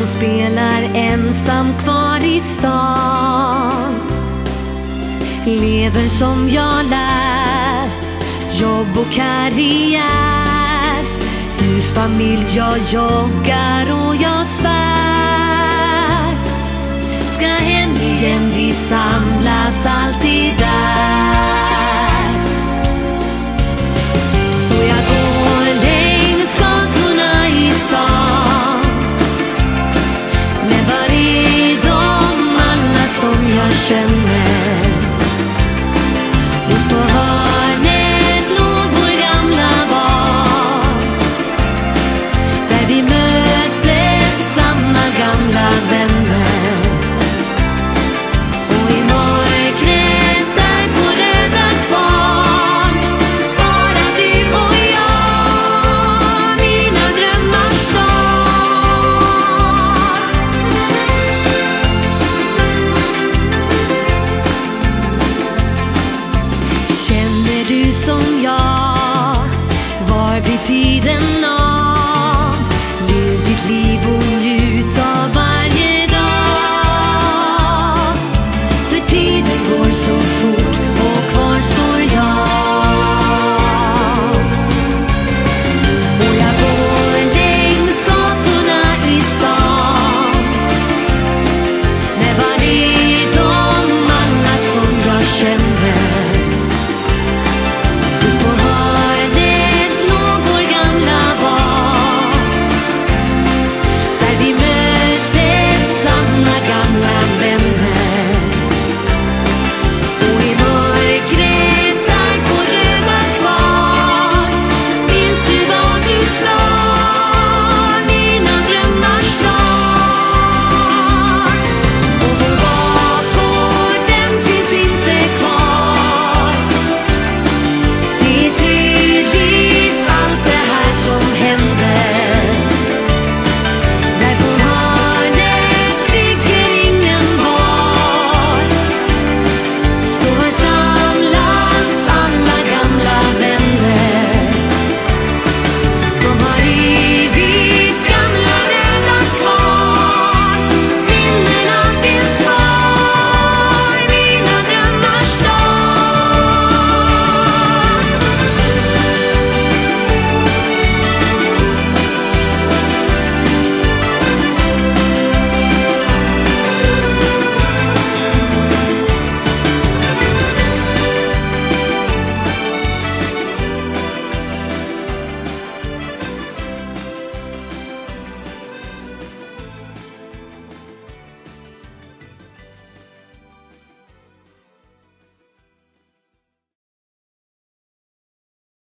spelar ensam kvar i stan. Lever som jag lär, jobb och karriär. Hus, familj, jag joggar och jag svär. Ska hem igen, vi samlas alltid där. Så jag går längs gatorna i stan. Men var är de alla som jag känner? Just på hörnet låg vår gamla bar, där vi mötte samma gamla vänner. Och i mörkret där på Röda Kvarn, bara du och jag, mina drömmars stad. Känner du som jag, var blir tiden av?